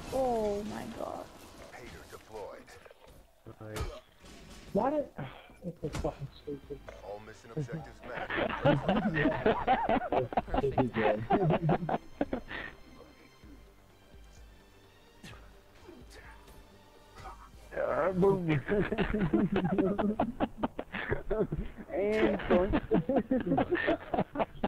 Oh my god. Hater deployed. Nice. Why did... It's so fucking stupid. All mission objectives met. Boom. And...